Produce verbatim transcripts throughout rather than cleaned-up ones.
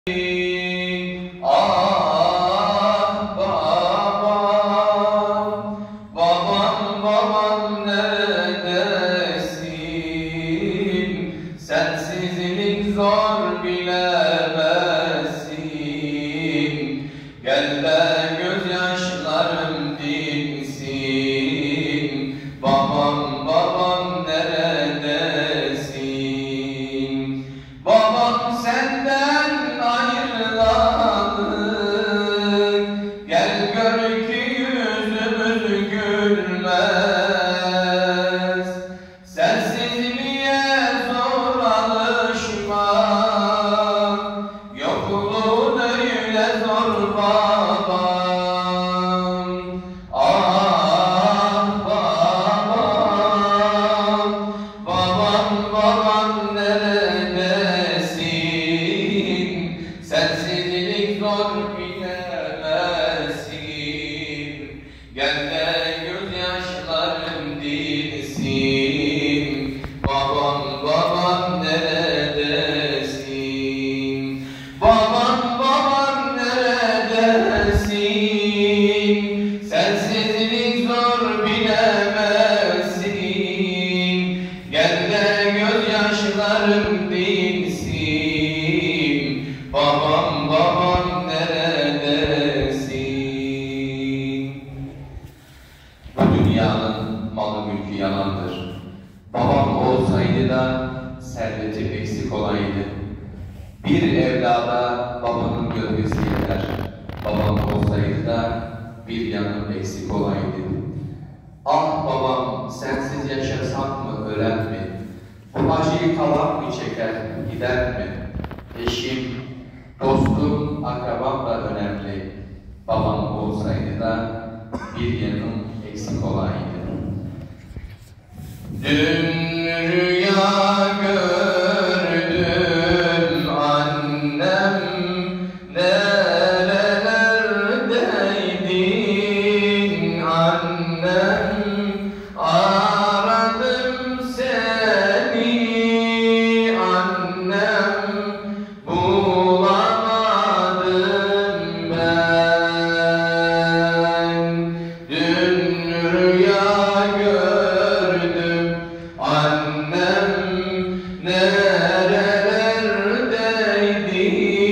Ah babam, babam babam neredesin? Sensizlik zor bilemezsin. Gel de gözyaşlarım dinsin. Babam babam neredesin? Babam senden ayrılalı, gel gör ki yüzümüz gülmez. Sensizliğe zor alışmak, yokluğun öyle zor babam. Ah babam, babam babam neredesin? Sensizlik zor bilemezsin. Gel de gözyaşlarım dinsin. Babam babam neredesin? Babam babam neredesin? Sensizlik zor bilemezsin. Gel de gözyaşlarım dinsin. Babam babam neredesin? Bu dünyanın malı mülkü yalandır. Babam olsaydı da serveti eksik olaydı. Bir evlada babanın gölgesi yeter. Babam olsaydı da bir yanım eksik olaydı. Ah babam, sensiz yaşasam mı, ölen mi? Bu acıyı kalan mı çeker, gider mi? Eşim, dostum, akrabam da önemli. Babam olsaydı da bir yanım eksik olaydı. Dün rüya gördüm annem, nerelerdeydin annem? Aradım seni annem, bulamadım ben. Dün rüya gördüm annem, nerelerdeydin?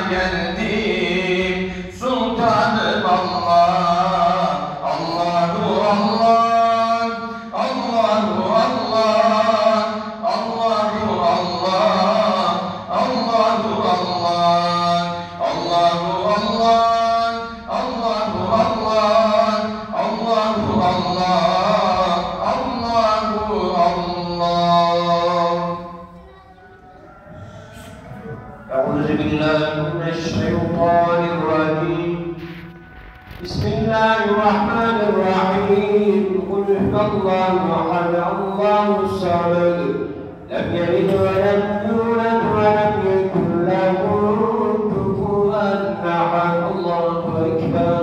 geldim sultanım Allah. Allahu Allah, Allahu Allah, Allahu Allah, Allahu Allah, Allahu Allah, Allahu Allah, Allahu Allah, Allahu Allah. أعوذ بالله من الشيطان الرجيم. بسم الله الرحمن الرحيم. قل هو الله أحد الله الصمد لم يلد ولم يولد ولم يكن له كفوا أحد. الله أكبر.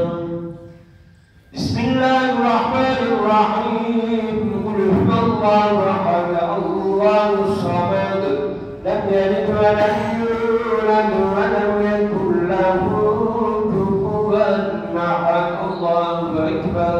بسم الله الرحمن الرحيم. قل هو الله أحد الله الصمد لم يلد ولم يولد ولم يكن له كفوا أحد. الله أكبر.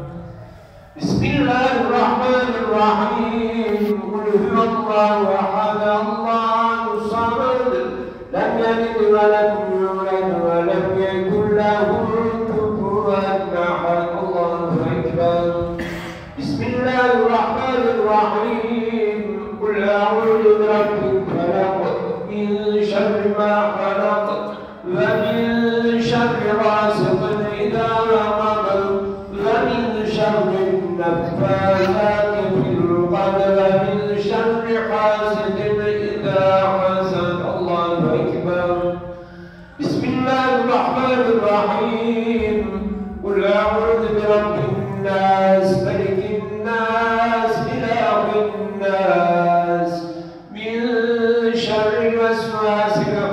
بسم الله الرحمن الرحيم. قل هو الله أحد الله الصمد لم يلد ولم يولد ولم يكن له كفوا أحد. الله أكبر. بسم الله الرحمن الرحيم. قل أعوذ برب الفلق من شر ما خلق ومن شر غاسق إذا وقب ومن شر النفاثات في العقد ومن شر حاسد إذا حسد. الله أكبر. بسم الله الرحمن الرحيم. قل أعوذ برب الناس ملك الناس إله الناس من شر الوسواس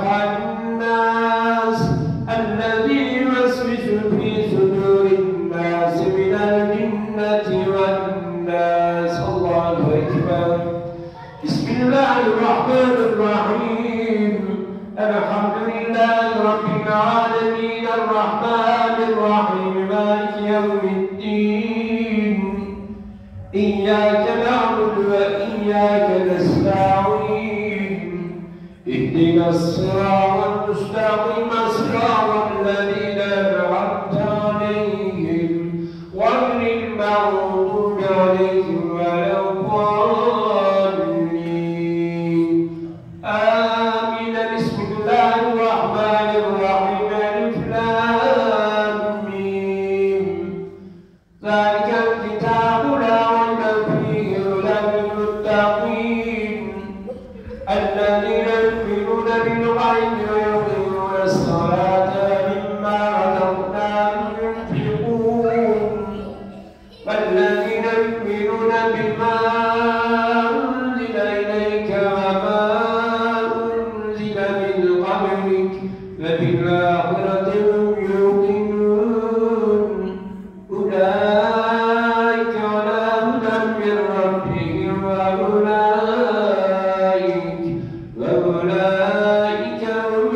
الخناس الذي يوسوس في صدور الناس من الجنة والناس. الله أكبر. بسم الله الرحمن الرحيم. الحمد لله رب العالمين الرحمن الرحيم مالك يوم الدين. إياك نعبد وإياك نستعين. اهدنا الصراط المستقيم صراط الذين أنعمت عليهم غير المغضوب عليهم ولا الضالين. آمين. بسم الله الرحمن الرحيم. ألف لام ميم. ذلك الكتاب لا ريب فيه هدى للمتقين الذين يؤمنون بالغيب ويقيمون الصلاة ومما رزقناهم ينفقون والذين يؤمنون بما أنزل إليك وما أنزل من قبلك وبالآخرة هم يوقنون أولئك على هدى من ربهم وأولئك وأولئك هم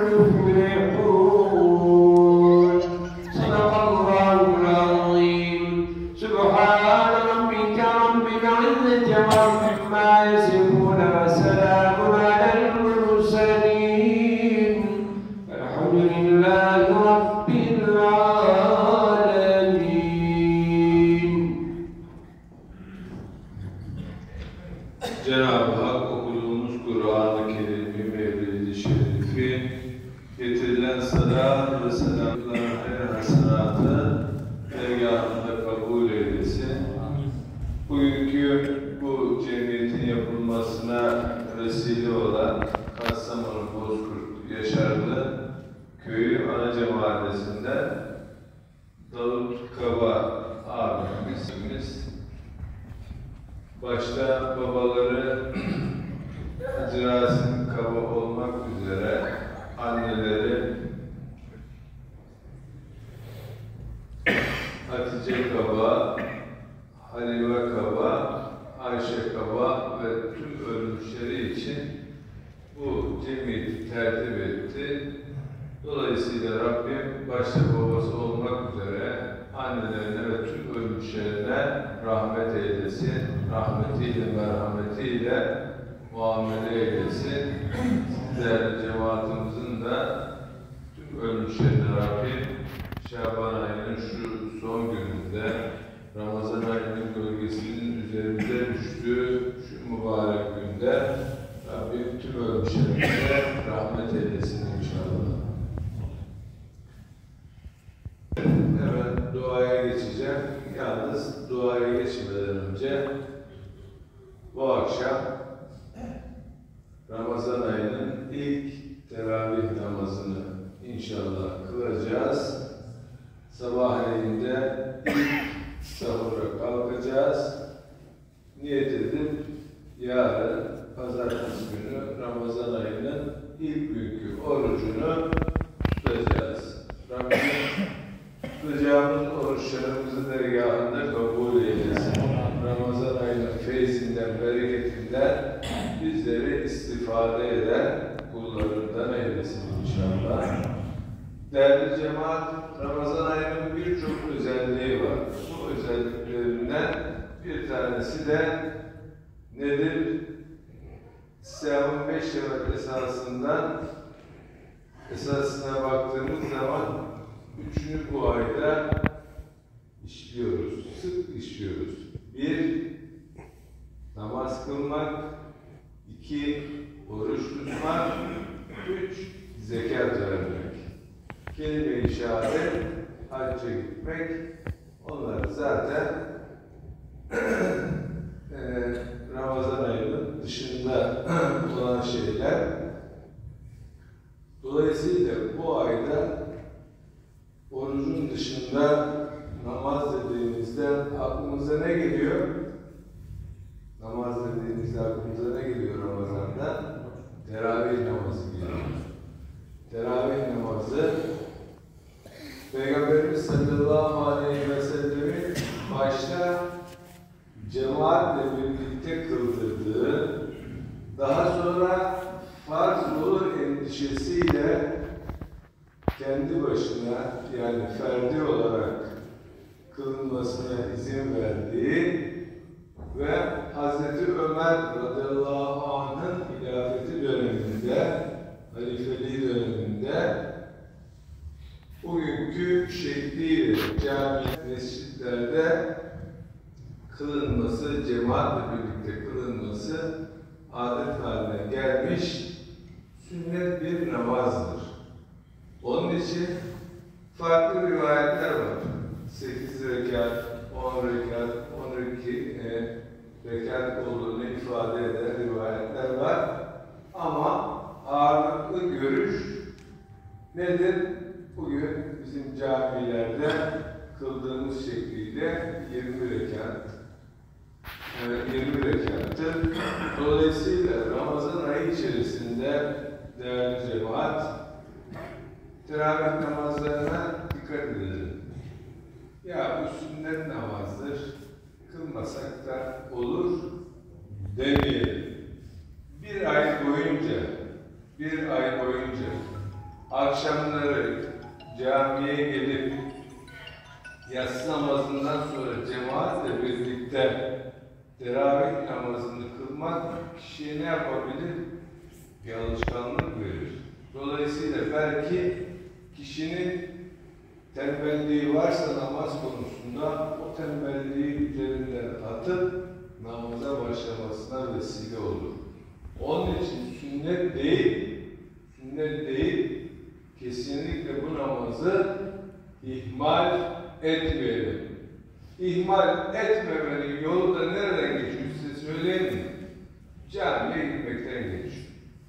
المفلحون. صدق الله العظيم. سبحان ربك رب العزة عما يصفون وسلام على المرسلين والحمد لله رب العالمين. Cenab-ı Hak okuduğumuz Kur'an-ı Kerim'i, Mevlid-i Şerif'i, getirilen salat ve selamların her hasenatı dergâhında kabul eylesin. Bugünkü bu cemiyetin yapılmasına vesile olan Kastamonu Bozkurt Yaşarlı Köyü Anaca Mahallesi'nde Davut Kaba abimiz, başta babaları Hacı Rasim Kaba olmak üzere anneleri Hatice Kaba, Halime Kaba, Ayşe Kaba ve tüm ölmüşleri için bu cemiyeti tertip etti. Dolayısıyla Rabbim başta babası olmak üzere annelerine ve tüm ölmüşlerine rahmet eylesin, rahmetiyle, merhametiyle muamele eylesin. Değerli cemaatimizin de Şaban ayının şu son gününde Ramazan ayının gölgesinin üzerinde düştüğü şu mübarek günde Rabbim tüm ölmüşlerimize rahmet eylesin inşallah. Hemen duaya geçeceğim. Yalnız duaya geçmeden önce bu akşam Ramazan ayının ilk teravih namazını inşallah kılacağız. Sabahleyin ilk sahura kalkacağız. Niyet edip yarın pazartesi günü Ramazan ayının ilk günkü orucunu tutacağız. Rabbim tutacağımız oruçlarımızı dergâhında kabul eylesin. Ramazan ayının feyzinden, bereketinden bizleri istifade eden kullarından eylesin inşallah. Değerli cemaat, Ramazan ayının birçok özelliği var. Bu özelliklerinden bir tanesi de nedir? Siyahın beş şevat esasından esasına baktığımız zaman üçünü bu ayda işliyoruz, sık işliyoruz. Bir, namaz kılmak. İki, oruç tutmak. Üç, zekat vermek. Kelime-i şehadet, hacca gitmek. Onlar zaten e, Ramazan ayının dışında olan şeyler. Dolayısıyla bu ayda orucun dışında namaz dediğimizde aklımıza ne geliyor? Namaz dediğimizde aklımıza ne geliyor Ramazan'da? Teravih namazı geliyor. Teravih namazı Peygamberimiz sallallahu aleyhi ve sellem'in başta cemaatle birlikte kıldırdığı, daha sonra farz olur endişesiyle kendi başına yani ferdi olarak kılınmasına izin verdiği ve Hazreti Ömer radıyallahu anh'ın hilafeti döneminde, halifeliği döneminde bugünkü şekliyle cami, mescitlerde kılınması, cemaatle birlikte kılınması adet haline gelmiş sünnet bir namazdır. Onun için farklı rivayetler var. sekiz rekat, on rekat, on iki e, rekat olduğunu ifade eden rivayetler var. Ama ağırlıklı görüş nedir? Bugün bizim camilerde kıldığımız şekliyle yirmi rekat, e, yirmi rekattır. Dolayısıyla Ramazan ayı içerisinde değerli cemaat, teravih namazlarına dikkat edelim. Ya bu sünnet namazdır, kılmasak da olur demeyelim. Bir ay boyunca, bir ay boyunca akşamları camiye gelip yatsı namazından sonra cemaatle birlikte teravih namazını kılmak kişiye ne yapabilir? Bir alışkanlık verir. Dolayısıyla belki kişinin tembelliği varsa namaz konusunda o tembelliği üzerinden atıp namaza başlamasına vesile olur. Onun için sünnet değil, sünnet değil, kesinlikle bu namazı ihmal etmeyelim. İhmal etmemenin yolu da nereden geçiyor size söyleyeyim mi? Camiye gitmekten geçiyor.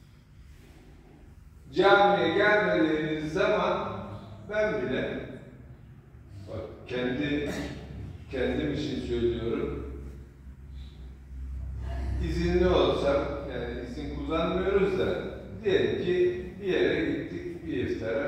Camiye gelmediğiniz zaman ben bile, bak kendi kendim için söylüyorum, izinli olsam, yani izin kullanmıyoruz da, diyelim ki bir yere gittik, bir iftara.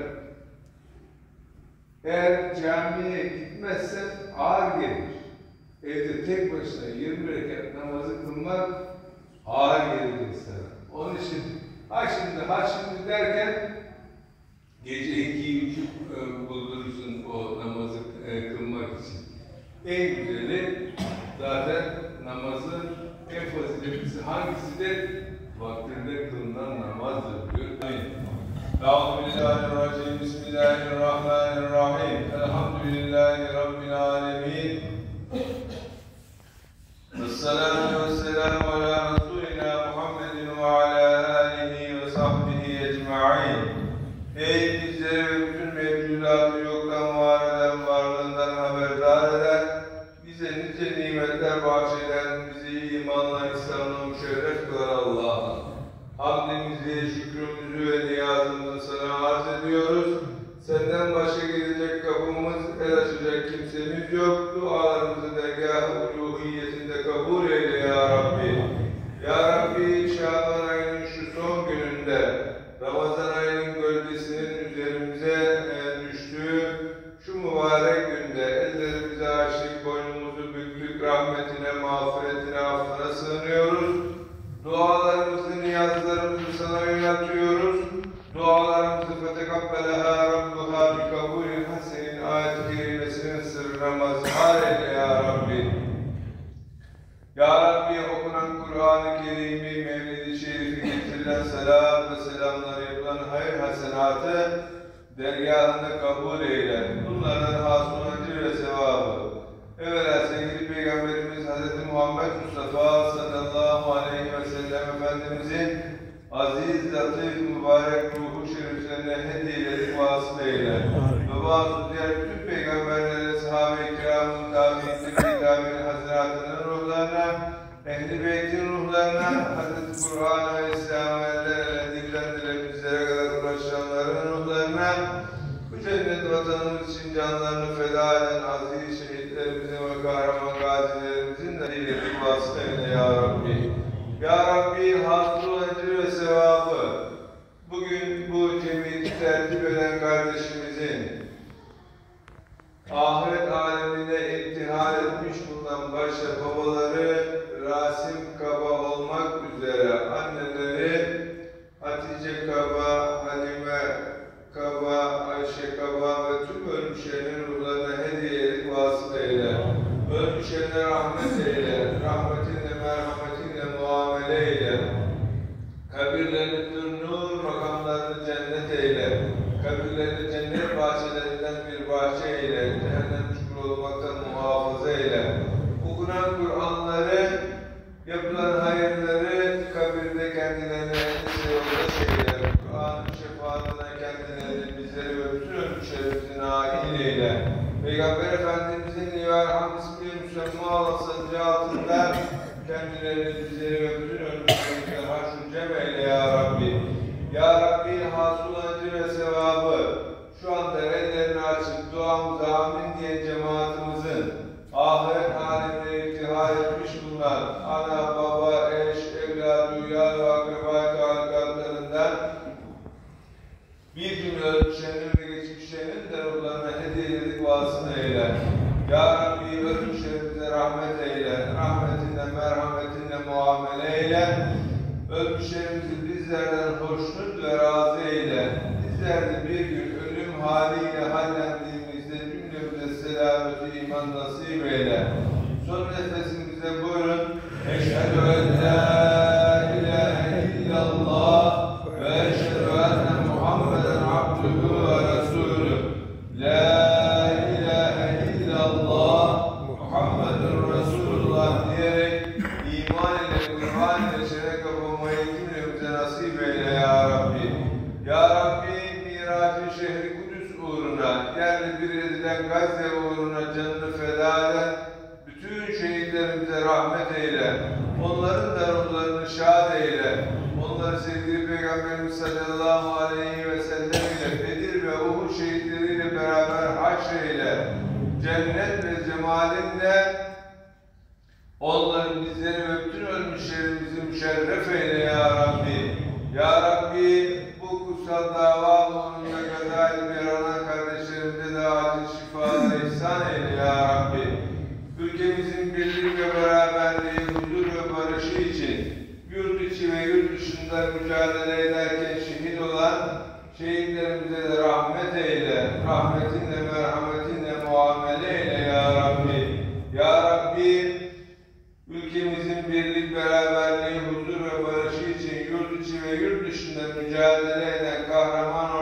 Eğer camiye gitmezsem ağır gelir. Evde tek başına yirmi rekat namazı kılmak ağır gelir insana. Onun için ha şimdi, ha şimdi derken gece iki üç buldurursun o namazı e, kılmak için. En güzeli zaten namazın en faziletlisi hangisi de vaktinde kılınan namazdır diyor. Euzubillahimineşşeytanirracim. Bismillahirrahmanirrahim. Elhamdülillahi Rabbil alemin. Vessalatu vesselamu ala Resulina Muhammedin ve ala alihi ve sahbihi ecma'in. Ey bizleri ve bütün mevcudatı yoktan var eden, varlığından haberdar eden, bize nice nimetler bahşeden, bizi imanla, İslam'la müşerref kılan Allah'a hamdimizi, şükrümüzü ve niyazımızı sana arz ediyoruz. Senden başka gelecek kapımız, el açacak kimsemiz yok. Dualarımızı dergâh-ı uluhiyetinde kabul eyle ya Rabbi. Ya Rabbi, Şaban ayının şu son gününde, Ramazan ayının gölgesinin üzerimize düştüğü şu mübarek günde ellerimizi açtık, boynumuzu büktük, rahmetine, mağfiretine, affına sığınıyoruz. Dualarımızı, niyazlarımızı sana yöneltiyoruz. Dualarımızı fetekabbeleha Rabbuha bi kabulin hasenin ayet-i kerimesinin sırrına mazhar eyle ya Rabbi. Ya Rabbi, okunan Kur'an-ı Kerim'i, Mevlid-i Şerif'i, getirilen selam ve selamlar, yapılan hayır hasenatı dergâhında kabul eyle. Bunlardan hasıl acı ve sevabı. Evvela sevgili Peygamberimiz Hz. Muhammed Mustafa sallallahu aleyhi ve sellem Efendimizin aziz, latif, mübarek ruhu şeriflerine hediyeleri vasıl eyle. Ve bazı diğer bütün peygamberlere, sahabe-i kiramın, tabi'in, tabi'in haziratının ruhlarına, ehl-i beytin ruhlarına, Hz. Kur'an ve İslam'ı ellerle, dilden dile bizlere kadar ulaşanların ruhlarına, bu cennet vatanımız için canlarını feda eden aziz şehitlerimizin ve kahraman gazilerimizin de diledik vasıl eyle ya Rabbi. Ya Rabbi, hasıl acı ve sevabı, bugün bu cemiyeti tertip eden kardeşimizin ahiret alemine intihal etmiş bulunan başta babaları Rasim Kaba olmak üzere anneleri Hatice Kaba, Halime Kaba, Ayşe Kaba ve tüm ölmüşlerin ruhlarına hediyelik vasıl eyle. Ölmüşlerine rahmet eyle, rahmetinle, merhametinle muamele eyle. Kabirlerini nur, makamlarını cennet eyle. Kabirlerini cennet bahçelerinden bir bahçe eyle. Cehennem çukuru olmaktan muhafaza eyle. Okunan Kur'anları, yapılan hayırları kabirde kendilerine endişe yolda eyle. Kur'an-ı şefaatine kendilerini, bizleri ve bütün ölmüşlerimizin nail eyle. Peygamber Efendimizin nivel hamd ismi müsemma alasıncı altında kendilerini, bizleri ve bütün ölmüşlerimizin haşr-ı cem eyle ya Rabbi. Ya Rabbi, hasıl acı ve sevabı şu anda ellerini açıp duamıza amin diye cemaatimizin ahiret alemine iftihar etmiş bulunan ana, baba, eş, evlat, uyar ve akraba taallukatlarından bir gün ölmüşlerin ve geçmişlerinin de ruhlarına hediyelik vasıl eyle. Ya Rabbi, ölmüşlerimize rahmet eyle, rahmetinle, merhametinle muamele eyle. Ölmüşlerimizi bizlerden hoşnut ve razı eyle. Bizler de bir gün ölüm haliyle hallendiğimizde cümlemize selameti iman nasip eyle. Son nefesimize buyurun. Eşhedü en la ilahe illallah ve eşhedü enne Muhammeden abduhu ve resulü. La ilahe illallah Muhammedun Resulullah diyerek iman ile, Kur'an ile şeref kapanmayı cümlemize nasip eyle ya Rabbi. Ya Rabbi, Mirac-ı şehri Kudüs uğruna, yerli bir edilen Gazze uğruna canını feda eden bütün şehitlerimize rahmet eyle. Onların da ruhlarını şad eyle. Onları sevgili Peygamberimiz sallallahu aleyhi ve sellem ile Bedir ve Uhud şehitleriyle beraber haşreyle. Cennet ve cemalinle onların, bizleri ve bütün ölmüşlerimizi müşerref eyle ya Rabbi. Ya Rabbi, bu kutsal dava uğrunda gazayı yaranan kardeşlerimize de acil şifalar ihsan eyle ya Rabbi. Ülkemizin birlik ve beraberliği, huzur ve barışı için yurt içi ve yurt dışında mücadele ederken şehit olan şehitlerimize de rahmet eyle. Rahmetinle, merhametinle muamele eyle ya Rabbi. Ya Rabbi, ülkemizin birlik, beraberliği, huzur ve barışı için yurt içi ve yurt dışında mücadele eden kahraman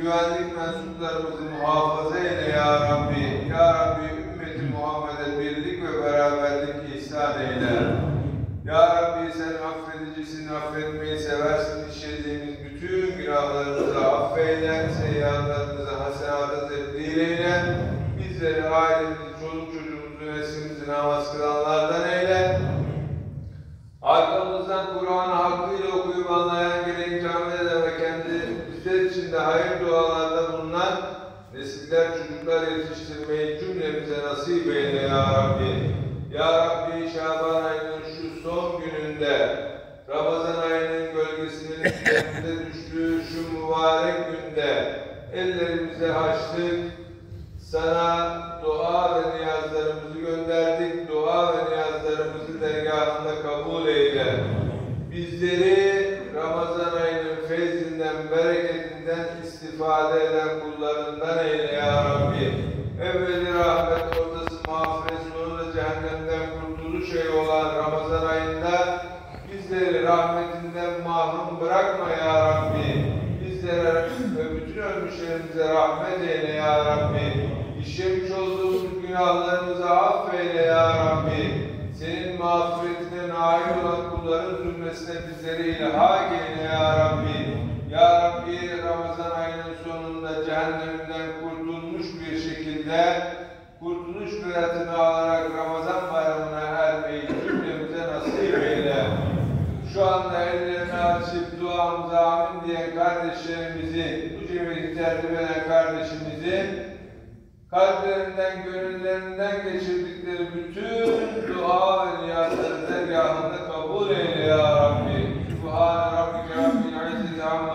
güvenlik mensuplarımızı muhafaza eyle ya Rabbi. Ya Rabbi ümmeti Muhammed'e birlik ve beraberlik ihsan eyle. Ya Rabbi sen affedicisin, affetmeyi seversin. İşlediğimiz bütün günahlarımızı affeyle, seyyiatlarımızı hasenata tebdil eyle. Bizleri, ailemizi, çoluk çocuğumuzu, neslimizi namaz kılanlardan eyle. Arkamızdan Kur'an'ı hakkıyla okuyup anlayan, gerek camide ve kendi bizler için de hayır dualarda bulunan nesiller, çocuklar yetiştirmeyi cümlemize nasip eyle ya Rabbi. Ya Rabbi Şaban ayının şu son gününde, Ramazan ayının gölgesinin üzerinde düştüğü şu mübarek günde ellerimizi açtık, sana dua ve niyazlarımızı gönderdik, dua ve niyazlarımızı dergahında kabul eyle. Bizleri Ramazan ayının feyzinden, bereketinden istifade eden kullarından eyle ya Rabbi. Evveli rahmet, ortası mağfiret, sonu da cehennemden kurtuluş ayı olan Ramazan ayında bizleri rahmetinden mahrum bırakma ya Rabbi. Bizlere ve bütün ölmüşlerimize rahmet eyle ya Rabbi. İşlemiş olduğumuz günahlarımızı affeyle ya Rabbi. Senin mağfiretine nail olan kulların zümresine bizleri ilhak eyle ya Rabbi. Ya Rabbi Ramazan ayının sonunda cehenneminden kurtulmuş bir şekilde kurtuluş beratını alarak Ramazan bayramına ermeyi cümlemize nasip eyle. Şu anda ellerini açıp duamıza amin diyen kardeşlerimizi, bu cemiyeti tertip eden kardeşimizi kalplerinden, gönüllerinden geçirdikleri bütün dua ve niyazları dergahında kabul eyle ya Rabbi. Sübhane Rabbike Rabbil İzzeti amma